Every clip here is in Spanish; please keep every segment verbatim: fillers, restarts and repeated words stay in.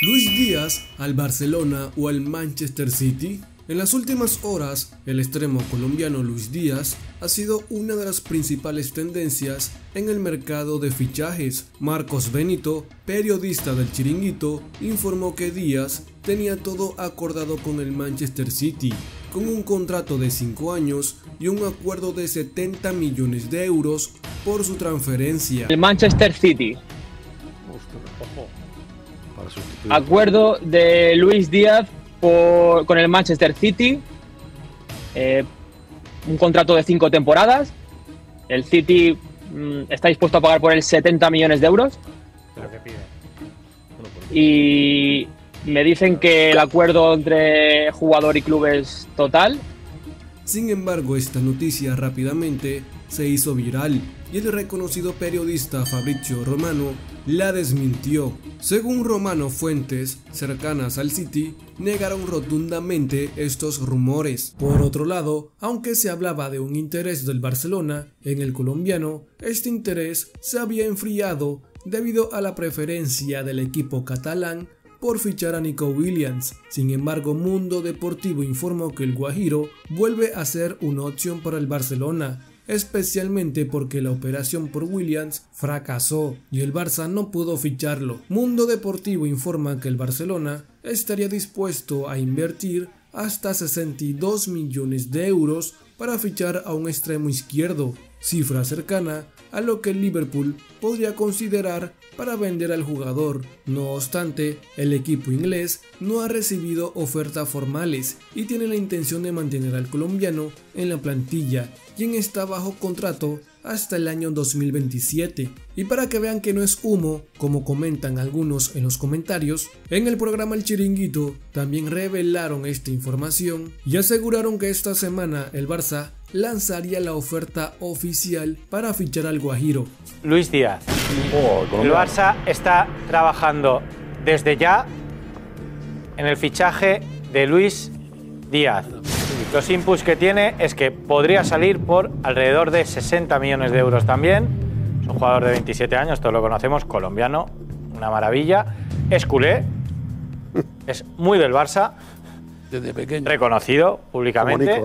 Luis Díaz al Barcelona o al Manchester City. En las últimas horas, el extremo colombiano Luis Díaz ha sido una de las principales tendencias en el mercado de fichajes. Marcos Benito, periodista del Chiringuito, informó que Díaz tenía todo acordado con el Manchester City, con un contrato de cinco años y un acuerdo de setenta millones de euros por su transferencia. El Manchester City. Acuerdo de Luis Díaz por, con el Manchester City, eh, un contrato de cinco temporadas. El City mm, está dispuesto a pagar por él setenta millones de euros. Y me dicen que el acuerdo entre jugador y club es total. Sin embargo, esta noticia rápidamente se hizo viral y el reconocido periodista Fabrizio Romano la desmintió. Según Romano, fuentes cercanas al City negaron rotundamente estos rumores. Por otro lado, aunque se hablaba de un interés del Barcelona en el colombiano, este interés se había enfriado debido a la preferencia del equipo catalán por fichar a Nico Williams. Sin embargo, Mundo Deportivo informó que el Guajiro vuelve a ser una opción para el Barcelona, especialmente porque la operación por Williams fracasó y el Barça no pudo ficharlo. Mundo Deportivo informa que el Barcelona estaría dispuesto a invertir hasta sesenta y dos millones de euros para fichar a un extremo izquierdo, cifra cercana a lo que el Liverpool podría considerar para vender al jugador. No obstante, el equipo inglés no ha recibido ofertas formales y tiene la intención de mantener al colombiano en la plantilla, quien está bajo contrato hasta el año dos mil veintisiete. Y para que vean que no es humo, como comentan algunos en los comentarios, en el programa El Chiringuito también revelaron esta información y aseguraron que esta semana el Barça lanzaría la oferta oficial para fichar al Guajiro. Luis Díaz. Oh, el Barça está trabajando desde ya en el fichaje de Luis Díaz. Los inputs que tiene es que podría salir por alrededor de sesenta millones de euros también. Es un jugador de veintisiete años, todos lo conocemos, colombiano, una maravilla. Es culé, es muy del Barça, desde pequeño, reconocido públicamente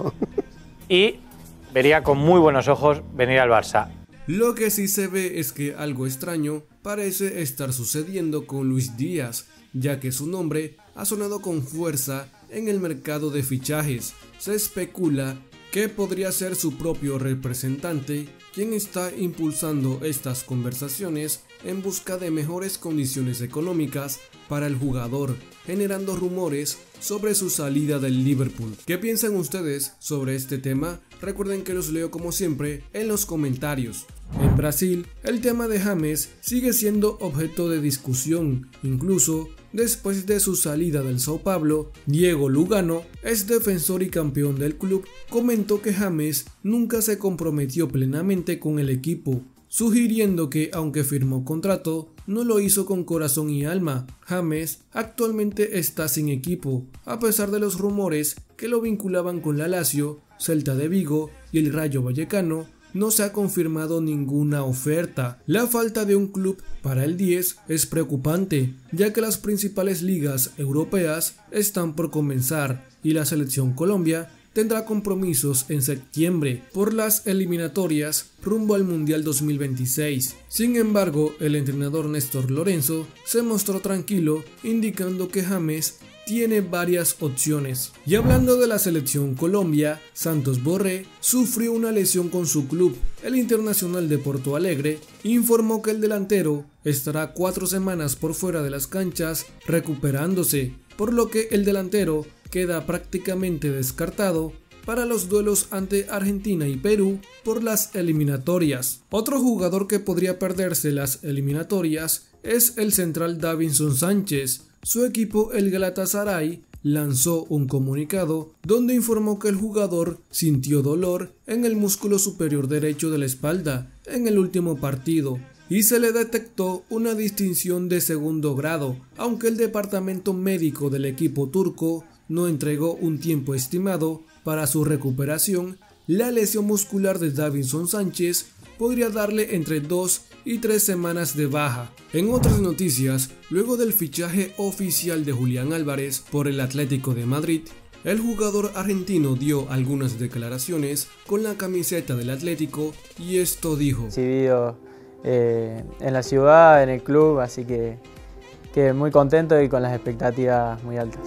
y vería con muy buenos ojos venir al Barça. Lo que sí se ve es que algo extraño parece estar sucediendo con Luis Díaz, ya que su nombre ha sonado con fuerza en el mercado de fichajes. Se especula que podría ser su propio representante quien está impulsando estas conversaciones en busca de mejores condiciones económicas para el jugador, generando rumores sobre su salida del Liverpool. ¿Qué piensan ustedes sobre este tema? Recuerden que los leo como siempre en los comentarios. En Brasil, el tema de James sigue siendo objeto de discusión, incluso después de su salida del São Paulo. Diego Lugano, ex defensor y campeón del club, comentó que James nunca se comprometió plenamente con el equipo, sugiriendo que aunque firmó contrato, no lo hizo con corazón y alma. James actualmente está sin equipo, a pesar de los rumores que lo vinculaban con la Lazio, Celta de Vigo y el Rayo Vallecano. No se ha confirmado ninguna oferta. La falta de un club para el diez es preocupante, ya que las principales ligas europeas están por comenzar y la selección Colombia tendrá compromisos en septiembre por las eliminatorias rumbo al Mundial dos mil veintiséis. Sin embargo, el entrenador Néstor Lorenzo se mostró tranquilo, indicando que James tiene varias opciones. Y hablando de la selección Colombia, Santos Borré sufrió una lesión con su club. El Internacional de Porto Alegre informó que el delantero estará cuatro semanas por fuera de las canchas recuperándose, por lo que el delantero queda prácticamente descartado para los duelos ante Argentina y Perú por las eliminatorias. Otro jugador que podría perderse las eliminatorias es el central Davinson Sánchez. Su equipo, el Galatasaray, lanzó un comunicado donde informó que el jugador sintió dolor en el músculo superior derecho de la espalda en el último partido y se le detectó una distinción de segundo grado, aunque el departamento médico del equipo turco no entregó un tiempo estimado para su recuperación. La lesión muscular de Davinson Sánchez podría darle entre dos y tres semanas de baja. En otras noticias, luego del fichaje oficial de Julián Álvarez por el Atlético de Madrid, el jugador argentino dio algunas declaraciones con la camiseta del Atlético y esto dijo. Recibido eh, en la ciudad, en el club, así que, que muy contento y con las expectativas muy altas.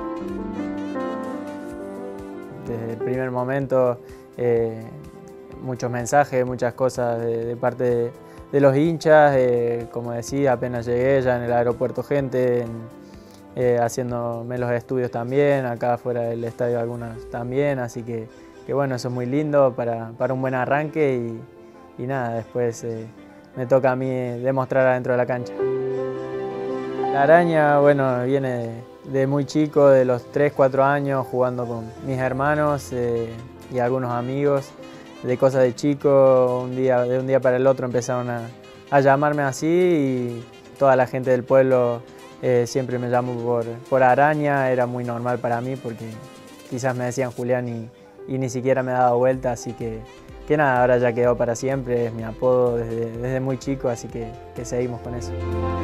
Desde el primer momento, eh, muchos mensajes, muchas cosas de, de parte de, de los hinchas, eh, como decía, apenas llegué ya en el aeropuerto gente, en, eh, haciéndome los estudios también, acá fuera del estadio algunos también, así que, que bueno, eso es muy lindo para, para un buen arranque y, y nada, después eh, me toca a mí demostrar adentro de la cancha. La Araña, bueno, viene de, de muy chico, de los tres, cuatro años, jugando con mis hermanos eh, y algunos amigos, de cosas de chico, un día, de un día para el otro empezaron a, a llamarme así y toda la gente del pueblo eh, siempre me llamó por, por Araña, era muy normal para mí porque quizás me decían Julián y, y ni siquiera me he dado vuelta, así que, que nada, ahora ya quedó para siempre, es mi apodo desde, desde muy chico, así que, que seguimos con eso.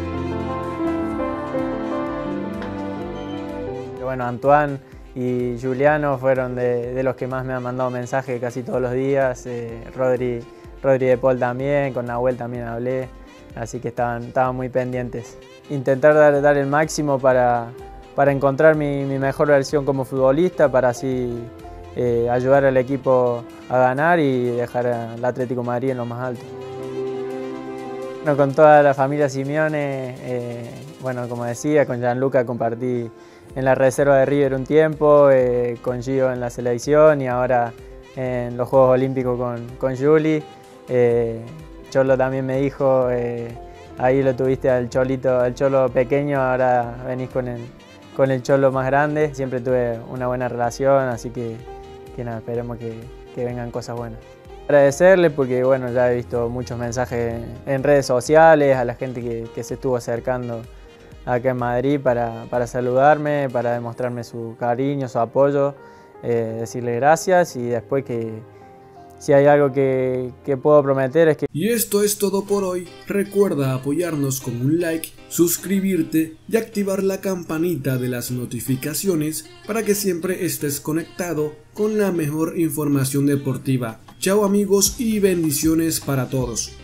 Pero bueno, Antoine y Juliano fueron de, de los que más me han mandado mensajes casi todos los días, eh, Rodri, Rodri de Paul también, con Nahuel también hablé, así que estaban, estaban muy pendientes. Intentar dar, dar el máximo para, para encontrar mi, mi mejor versión como futbolista, para así eh, ayudar al equipo a ganar y dejar al Atlético de Madrid en lo más alto. Bueno, con toda la familia Simeone, eh, bueno, como decía, con Gianluca compartí en la reserva de River un tiempo, eh, con Gio en la selección y ahora en los Juegos Olímpicos con, con Juli. Eh, Cholo también me dijo, eh, ahí lo tuviste al Cholito, al Cholo pequeño, ahora venís con el, con el Cholo más grande. Siempre tuve una buena relación, así que, que nada, esperemos que, que vengan cosas buenas. Agradecerle porque bueno, ya he visto muchos mensajes en redes sociales, a la gente que, que se estuvo acercando acá en Madrid para, para saludarme, para demostrarme su cariño, su apoyo, eh, decirle gracias y después que si hay algo que, que puedo prometer es que... Y esto es todo por hoy. Recuerda apoyarnos con un like, suscribirte y activar la campanita de las notificaciones para que siempre estés conectado con la mejor información deportiva. Chao amigos y bendiciones para todos.